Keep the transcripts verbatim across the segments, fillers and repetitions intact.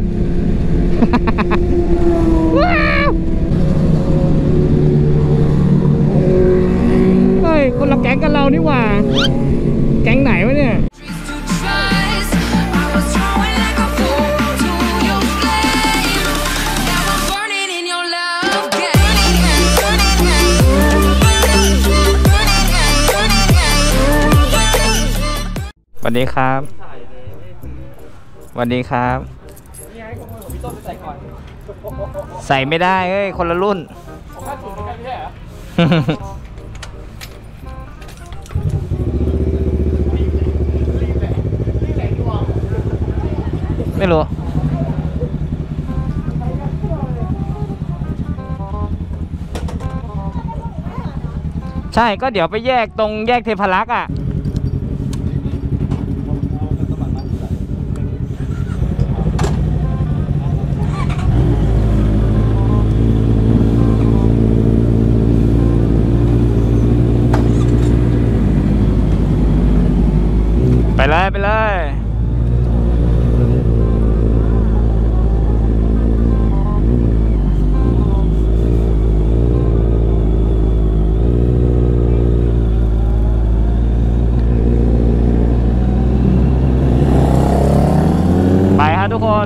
บเฮ้ยคนละแก๊งกันเรานี่หว่าแก๊งไหนวะเนี่ยสวัสดีครับสวัสดีครับใส่ไม่ได้เฮ้ยคนละรุ่นไม่รู้ใช่ก็เดี๋ยวไปแยกตรงแยกเทพารักษ์อ่ะไปเลยไปเลยไปฮะทุกคน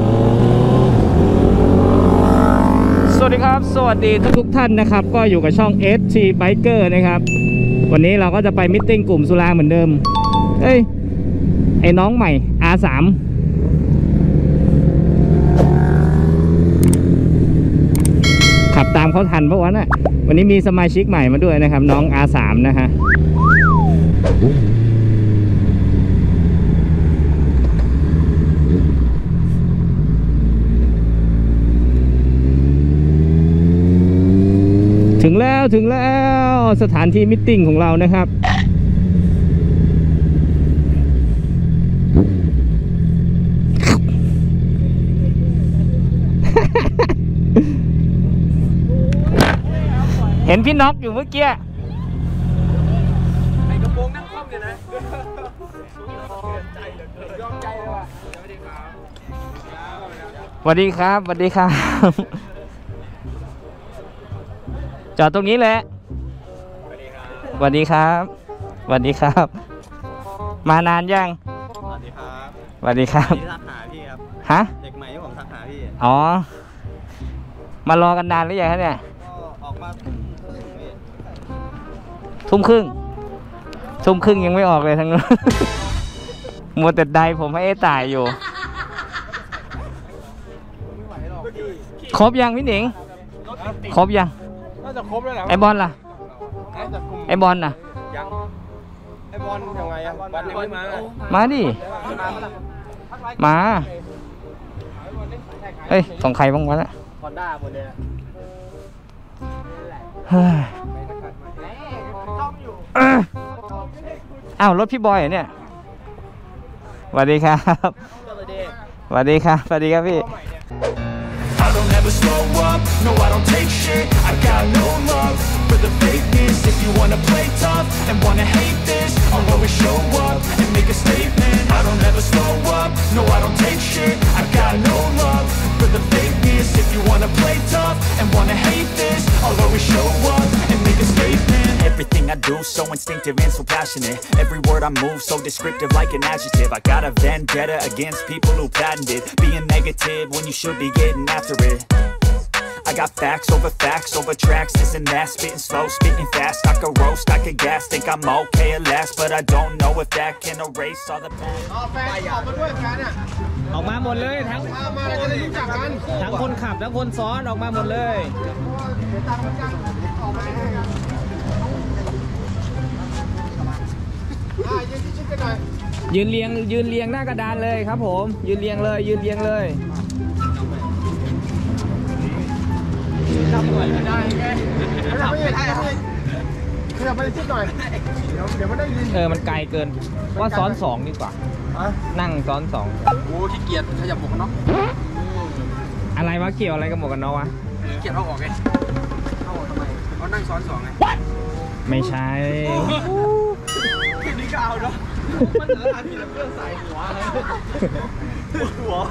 สวัสดีครับสวัสดีทุกทุกท่านนะครับก็อยู่กับช่อง เอส ที Biker นะครับวันนี้เราก็จะไปมิทติ้งกลุ่มสุราเหมือนเดิมเอ้ยไอ้น้องใหม่ อาร์ สาม ขับตามเขาทันเพราะว่าน่ะวันนี้มีสมาชิกใหม่มาด้วยนะครับน้อง อาร์ สาม นะฮะถึงแล้วถึงแล้วสถานที่มิทติ้งของเรานะครับเห็นพี่น็อกอยู่เมื่อกี้ไอ้กระโปรงนั่งคว่ำเลยนะยอมใจเลยว่ะสวัสดีครับสวัสดีครับจอดตรงนี้แหละสวัสดีครับสวัสดีครับมานานยังสวัสดีครับสวัสดีครับทักหาพี่ครับฮะเด็กใหม่ที่ผมทักหาพี่อ๋อมารอกันนานหรือยังครับเนี่ยออกมาทุ่มครึ่งทุ่มครึ่งยังไม่ออกเลยทั้งนั้นมัวแต่ใดผมให้ตายอยู่ครบยังพี่หนิงครบยังน่าจะครบแล้วแหละไอบอลล่ะไอบอลน่ะยังไอบอลยังไงอะบอลยังไม่มามาดิมาเฮ้ยของใครบ้างวะน่ะฮอนด้าหมดเลยอ้าวรถพี่บอยเนี่ยสวัสดีครับสวัสดีครับสวัสดีครับพี่I don't ever slow up, no I don't take shit I got no love for the fakeness If you wanna play tough and wanna hate this I'll always show up and make a statement I don't ever slow up, no I don't take shit I got no love for the fakeness If you wanna play tough and wanna hate this I'll always show up and make a statement Everything I do so instinctive and so passionate Every word I move so descriptive like an adjective I got a vendetta against people who patented Being negative when you should be getting after it I got facts over facts over tracks This and that, spitting slow, spitting fast I could roast, I could gas, think I'm okay at last But I don't know if that can erase all the past ออกมาหมดเลยทั้งทั้งคนขับทั้งคนซ้อนออกมาหมดเลยยืนเรียงยืนเรียงหน้ากระดานเลยครับผมยืนเรียงเลยยืนเรียงเลยทำหน่อยไม่ได้ไงทำไม่ได้ขยับไปชิดหน่อยเดี๋ยวเดี๋ยวไม่ได้ยินเออมันไกลเกินว่าซ้อนสองดีกว่านั่งซ้อนสองโอ้ที่เกียจขยับหมวกกันน็อกอะไรวะเกี่ยวอะไรกับหมวกกันน็อกวะเกียจเอาออกไงเอาออกทำไมเขานั่งซ้อนสองไงไม่ใช่แค่นี้ก็เอาเนาะมันเหลืออาทิตย์ละเพื่อนใส่หัวเลยหัว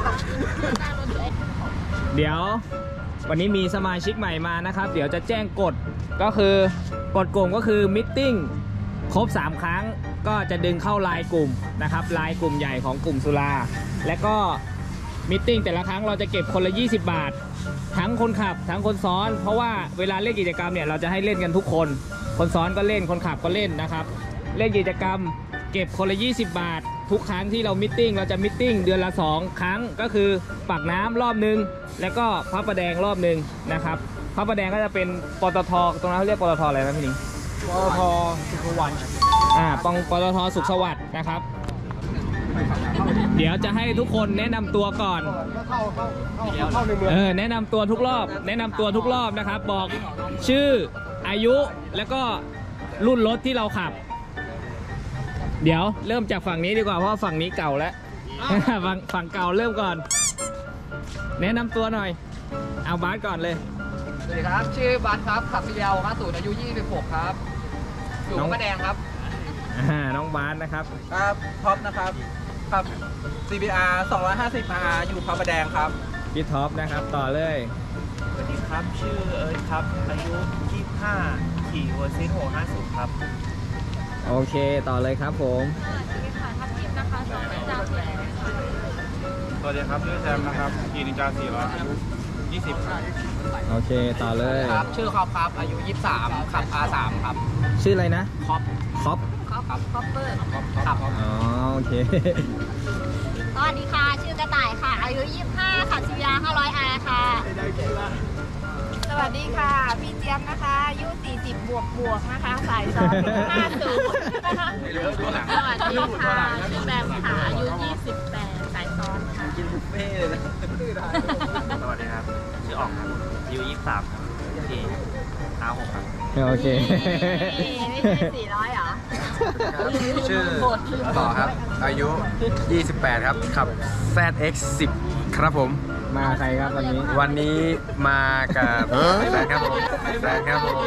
เดี๋ยววันนี้มีสมาชิกใหม่มานะครับเดี๋ยวจะแจ้งกฎก็คือกฎกลุ่มก็คือมิทติ้งครบสามครั้งก็จะดึงเข้าไลน์กลุ่มนะครับไลน์กลุ่มใหญ่ของกลุ่มสุราและก็มิทติ้งแต่ละครั้งเราจะเก็บคนละยี่สิบบาททั้งคนขับทั้งคนซ้อนเพราะว่าเวลาเล่นกิจกรรมเนี่ยเราจะให้เล่นกันทุกคนคนซ้อนก็เล่นคนขับก็เล่นนะครับเล่นกิจกรรมเก็บคนละยี่สิบบาททุกครั้งที่เรามิทติ้งเราจะมิทติ้งเดือนละสองครั้งก็คือปากน้ำรอบนึงแล้วก็พระประแดงรอบนึงนะครับพระประแดงก็จะเป็นปตทตรงนั้นเขาเรียกปตทอะไรนะพี่นิ้งปตทสุขวัญอ่าปองปตทสุขสวัสดิ์นะครับเดี๋ยวจะให้ทุกคนแนะนำตัวก่อนเออแนะนำตัวทุกรอบแนะนำตัวทุกรอบนะครับบอกชื่ออายุแล้วก็รุ่นรถที่เราขับเดี๋ยวเริ่มจากฝั่งนี้ดีกว่าเพราะฝั่งนี้เก่าแล้วฝั่งฝั่งเก่าเริ่มก่อนแนะนำตัวหน่อยเอาบาสก่อนเลยสวัสดีครับชื่อบาสครับขับซีเอลห้าสิบอายุยี่สิบหกครับอยู่พระแดงครับอ่าน้องบาสนะครับครับท็อปนะครับครับ ซี บี อาร์ สองร้อยห้าสิบ อาร์ อยู่พระประแดงครับพี่ท็อปนะครับต่อเลยสวัสดีครับชื่อเอิร์ธครับอายุยี่สิบห้าขี่วอร์ซินหกห้าสิบครับโอเคต่อเลยครับผมสวัสดีค่ะทัพทิพย์นะคะสองนินจาสี่ร้อยสวัสดีครับชื่อแซมนะครับขี่นินจาสี่ร้อยอายุยี่สิบโอเคต่อเลยครับชื่อคอปครับอายุยี่สิบสามขับ อาร์ สาม ครับชื่ออะไรนะคอปคอปคอปคอปเปอร์ครับอ๋อโอเคสวัสดีค่ะชื่อกระต่ายค่ะอายุยี่สิบห้าขับซียาห้าร้อยอาร์ค่ะสวัสดีค่ะพี่เจี๊ยบนะคะอายุสี่สิบบวกบวกนะคะสายซ้อนห้าศูนย์นะคะสวัสดีค่ะชื่อแบมค่ะอายุยี่สิบแปดสายซ้อนค่ะกินบุฟเฟ่เลยนะสวัสดีครับชื่อออกครับอายุยี่สิบสามครับขี่อาร์หกครับโอเคไม่ใช่สี่ร้อยเหรอชื่อต่อครับอายุยี่สิบแปดครับขับ แซด เอ็กซ์ สิบ ครับผมมาใครครับวันนี้วันนี้มากับแฟนครับผมแฟนครับผม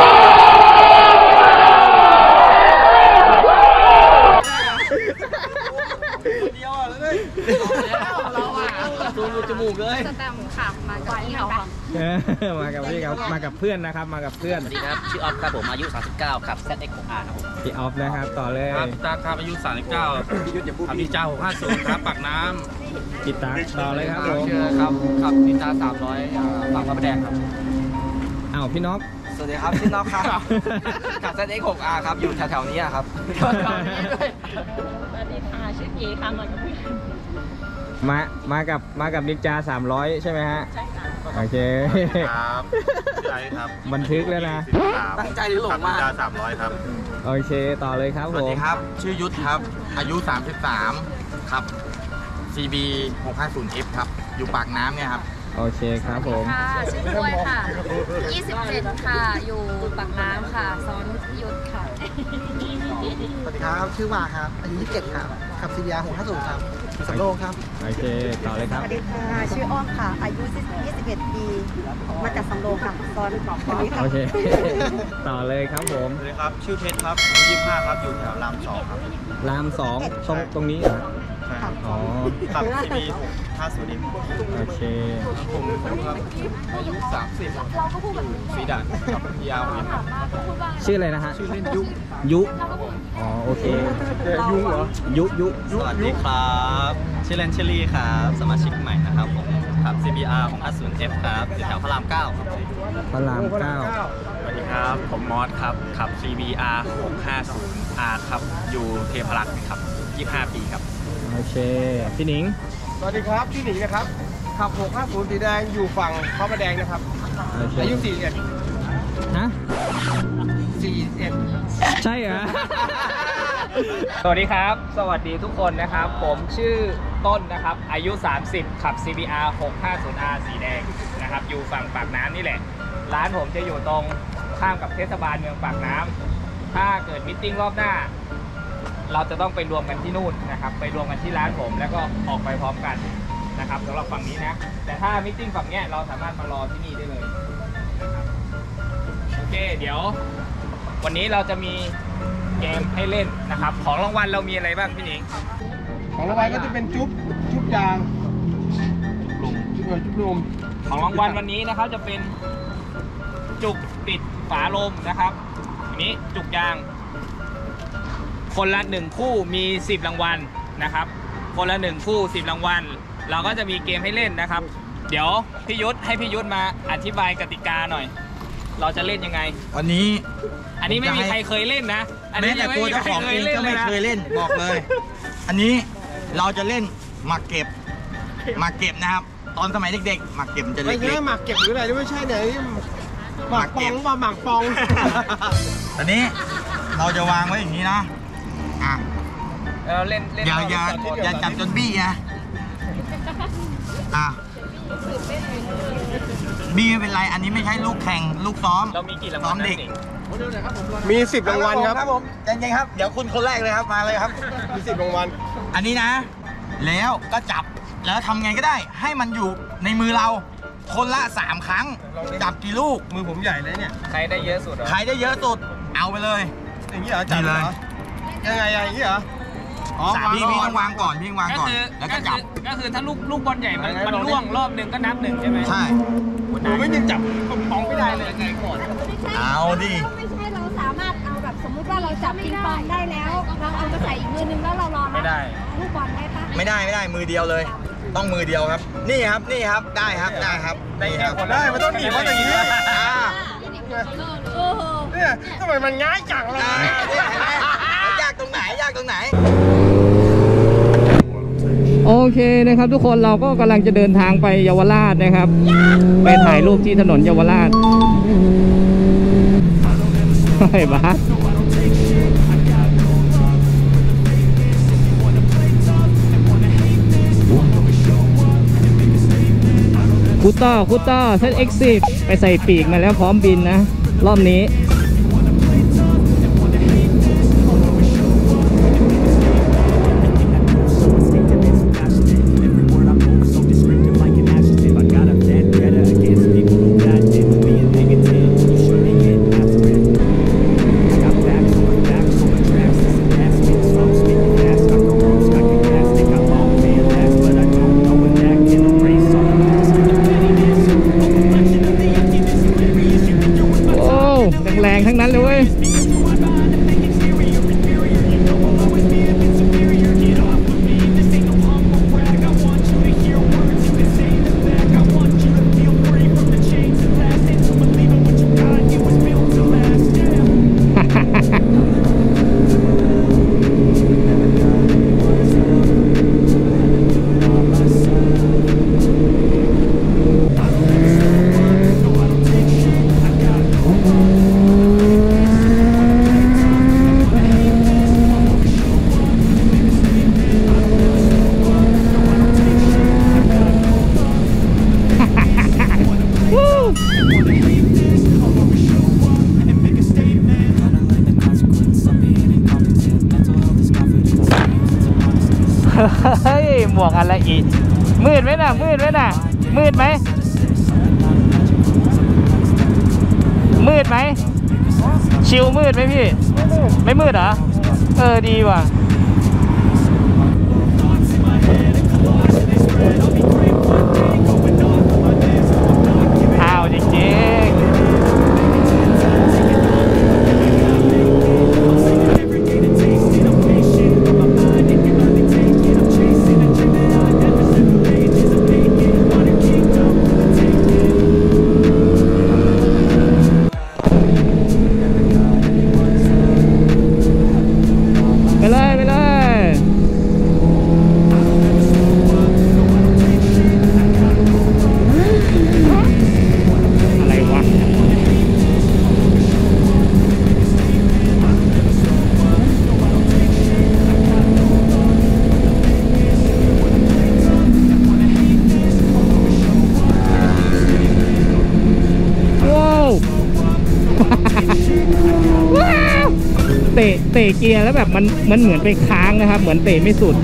เราอ่ะซูมรูจมูกเลยสแตมขับมากับพี่เขาค่ะมากับพี่เขามากับเพื่อนนะครับมากับเพื่อนสวัสดีครับชื่อออฟครับผมอายุสามสิบเก้าขับ แซด เอ็กซ์ หก อาร์ ครับผมพี่ออฟนะครับต่อเลยครับตาครับอายุสามสิบเก้าขับนินจาหกห้าศูนย์ครับปากน้ำกิตาต่อเลยครับผมชื่อครับขับนินจาสามร้อยฝั่งพระประแดงครับอ้าวพี่น็อกสวัสดีครับชื่อน็อกครับขับ แซด เอ็กซ์ หก อาร์ ครับอยู่แถวๆนี้ครับแถวๆนี้ด้วยสวัสดีค่ะชื่อเก๋ค่ะมากับเพื่อนมามากับมากับนินจาสามร้อยใช่ไหมฮะใช่ค่ะโอเคครับใช่ครับบันทึกแล้วนะตั้งใจหรือหลงมานินจาสามร้อยครับโอเคต่อเลยครับผมสวัสดีครับชื่อยุทธครับอายุสามสิบสามครับ ซี บี หกห้าศูนย์ เอฟ ครับอยู่ปากน้ำเนี่ยครับโอเคครับผมค่ะชื่อกล้วยค่ะยี่สิบเจ็ดค่ะอยู่ปากน้ำค่ะซ้อนยุทธค่ะสวัสดีครับชื่อมาครับอายุยี่สิบเจ็ดครับขับ ซี บี อาร์ หกห้าศูนย์ครับสำโรงครับโอเคต่อเลยครับสวัสดีค่ะชื่ออ้อมค่ะอายุยี่สิบเอ็ดปีมาจากสำโรงค่ะซ้อนคนนี้ค่ะโอเคต่อเลยครับผมสวัสดีครับชื่อเพชรครับอายุยี่สิบห้าครับอยู่แถวรามสองครับรามสองตรงตรงนี้อ๋อขับ ซี บี หกห้าศูนย์ เอฟโอเคผมครับอายุสามสิบสีด่านขับ พี อาร์ ครับชื่ออะไรนะฮะชื่อเล่นยุยุอ๋อโอเคยุเหรอยุยุสวัสดีครับชื่อเล่นชื่อลี่ครับสมาชิกใหม่นะครับผมขับ ซี บี อาร์ หกห้าศูนย์ เอฟ ครับอยู่แถวพระรามเก้าพระรามเก้าสวัสดีครับผมมอสครับขับ ซี บี อาร์ หกห้าศูนย์ อาร์ ครับอยู่เทพรักษ์ครับยี่สิบห้าปีครับโอเคพี่หนิงสวัสดีครับพี่หนิงนะครับขับหกห้าศูนย์สีแดงอยู่ฝั่งพระประแดงนะครับอายุสี่สิบเอ็ดฮะสี่สิบเอ็ดใช่เหรอ สวัสดีครับสวัสดีทุกคนนะครับผมชื่อต้นนะครับอายุสามสิบขับ ซี บี อาร์ หกห้าศูนย์ อาร์ สีแดงนะครับอยู่ฝั่งปากน้ำนี่แหละร้านผมจะอยู่ตรงข้ามกับเทศบาลเมืองปากน้ำถ้าเกิดมิทติ้งรอบหน้าเราจะต้องไปรวมกันที่นู่นนะครับไปรวมกันที่ร้านผมแล้วก็ออกไปพร้อมกันนะครับสำหรับฝั่งนี้นะแต่ถ้ามิทติ้งฝั่งนี้เราสามารถมารอที่นี่ได้เลยนะครับโอเคเดี๋ยววันนี้เราจะมีเกมให้เล่นนะครับของรางวัลเรามีอะไรบ้างพี่หนิงของรางวัลก็จะเป็นจุ๊บจุ๊บยางจุ๊บจุ๊บจุ๊บลมของรางวัลวันนี้นะครับจะเป็นจุกติดฝาลมนะครับอันนี้จุกยาง คนละหนึ่งคู่มีสิบรางวัลนะครับคนละหนึ่งคู่สิบรางวัลเราก็จะมีเกมให้เล่นนะครับ เดี๋ยวพี่ยุทธให้พี่ยุทธมาอธิบายกติกาหน่อย เราจะเล่นยังไงวันนี้อันนี้ไม่มีใครเคยเล่นนะอันแม้นี้แต่ยังไม่ตัวมีเจ้าใครของเคเอยงเล่นก็เลไม่ยนะเคยเล่นบอกเลย อันนี้เราจะเล่นหมากเก็บหมากเก็บนะครับ ตอนสมัยเด็กๆหมากเก็บมันจะไม่เล็ใช่กหมากเก็บหรืออะไรไม่ใช่เนี่ยนี่หมากปองว่าหมากปองๆตอนนี้เราจะวางไว้อย่างนี้นะอ่ะเราเล่นเล่นอย่าอย่าอย่าจับจนบี้นะอ่ะบี้ไม่เป็นไรอันนี้ไม่ใช่ลูกแข่งลูกซ้อมเรามีกี่รางซ้วัอลมนะเด็กสิมีสิบรางวัลครับครับผมใจเย็นครับเดี๋ยวคุณคนแรกเลยครับมาเลยครับมีสิบรางวัลอันนี้นะ แล้วก็จับแล้วทำไงก็ได้ ให้มันอยู่ในมือเรา คนละสามครั้ง จับกี่ลูกมือผมใหญ่เลยเนี่ยใครได้เยอะสุดเหรอใครได้เยอะสุด เอาไปเลยอย่างนี้เหรอจับนี่เลยเหรอยังไงอย่างนี้เหรออ๋อสามพี่พี่ต้องวางก่อนพี่ต้องวางก็ก่อนคือแล้วก็ก็จัคืบอก็คือถ้าลูกลูกบอลใหญ่มันมันล่วงรอบหนึ่งก็นับหนึ่งใช่ไหมใช่หนูไม่ยังจับปองไม่ได้เลยไงก่อนเอาดิไม่ใช่เราสามารถเอาแบบสมมุติว่าเราจับปิงปองได้แล้ว เราเอามาใส่อีกมือนึงแล้วเรารอรับไม่ได้ลูกบอลได้ปะไม่ได้ไม่ได้มือเดียวเลย ต้องมือเดียวครับ นี่ครับนี่ครับได้ครับได้ครับได้นี่แค่ครับคนละได้มันต้องหนีบว่าอย่างนี้อ่าโอ้โหเนี่ยทำไมมันง่ายจังเลยอ่าเนี่ยเห็นไหมยากตรงไหนยากตรงไหนโอเคนะครับทุกคนเราก็กำลังจะเดินทางไปเยาวราชนะครับ ไปถ่ายรูปที่ถนนเยาวราชไอ้บ้าคูต้าคูต้าเซต เอ็กซ์ สิบ ไปใส่ปีกมาแล้วพร้อมบินนะ รอบนี้แรงๆทั้งนั้นเลยเว้ยเฮ้ยหมวกอะไรอีกมืดไหมน่ะมืดไหมน่ะมืดไหมมืดไหมชิวมืดไหมพี่ไม่มืดเหรอเออดีว่ะอ้าวจริงๆไปเลยไปเลยอะไรวะว้าวว้าวเตะเตะเกียร์แล้วแบบมันมันเหมือนไปค้างนะครับเหมือนเตะไม่สุด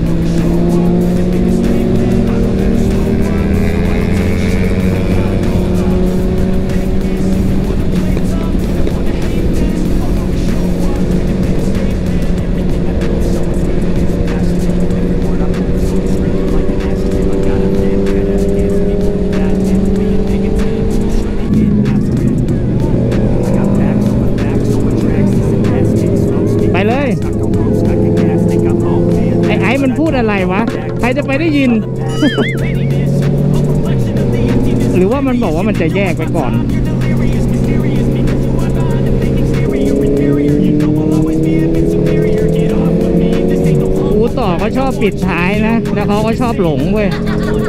ได้ยิน หรือว่ามันบอกว่ามันจะแยกไปก่อนอูต่อเขาชอบปิดท้ายนะแล้วเขาก็ชอบหลงเว้ย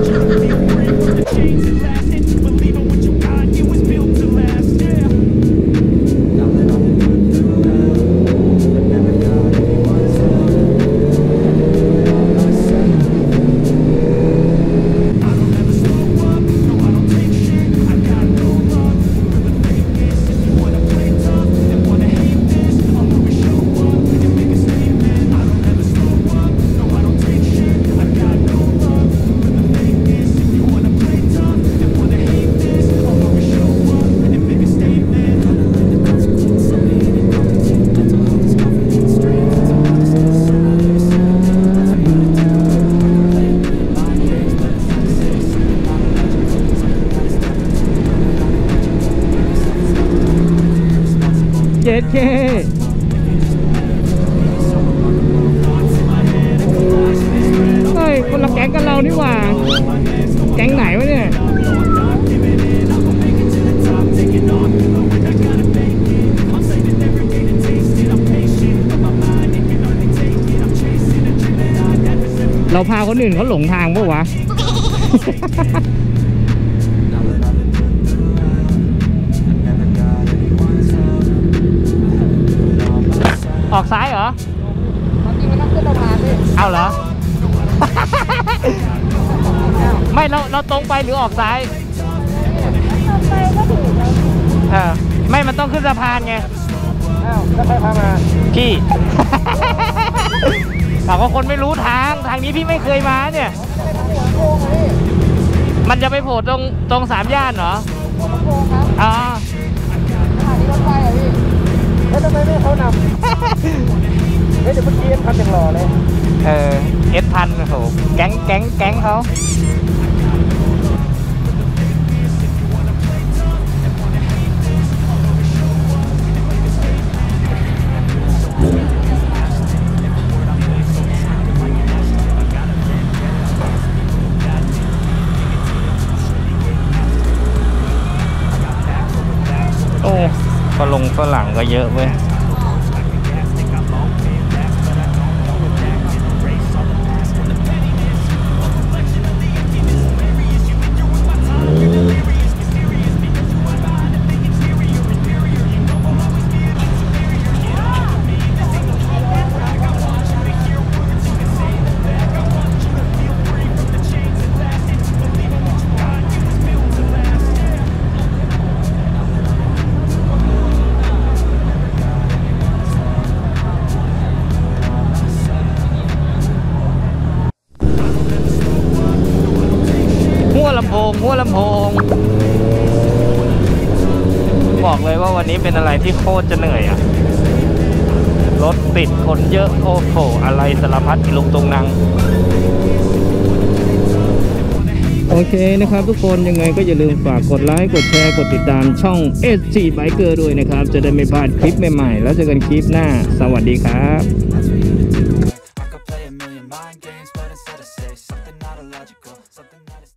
เจ็ดเคเฮ้ยคนละแก๊งกันเรานี่หว่าแก๊งไหนวะเนี่ยเราพาคนอื่นเขาหลงทางปะวะ ออกซ้ายเหรอจริงมันต้องขึ้นสะพานดิเอาเหรอ ไม่เราเราตรงไปหรือออกซ้ายตรงไปก็ถูกแล้วเออไม่มันต้องขึ้นสะพานไงอ้าวแล้วใครพามาพี่ แต่ว่าคนไม่รู้ทางทางนี้พี่ไม่เคยมาเนี่ยมันจะไปโผล่ตรงตรงสามย่านเหรออ๋อสถานีรถไฟอ่ะพี่แล้วทำไมไม่เขานำเฮ้ยเดี๋ยวเมื่อกี้เอสพันยังรอเลยเออเอสพันโอ้โหแก๊งแก๊งแก๊งเขาโอ้ฝรั่งฝรั่งก็เยอะเว้ยลำโพงหัวลำโพงบอกเลยว่าวันนี้เป็นอะไรที่โคตรจะเหนื่อยอ่ะรถติดคนเยอะโอ้โหอะไรสารพัดอีลุงตุงนังโอเคนะครับทุกคนยังไงก็อย่าลืมฝากกดไลค์กดแชร์กดติดตามช่อง เอส จี Biker ด้วยนะครับจะได้ไม่พลาดคลิปใหม่ๆแล้วเจอกันคลิปหน้าสวัสดีครับ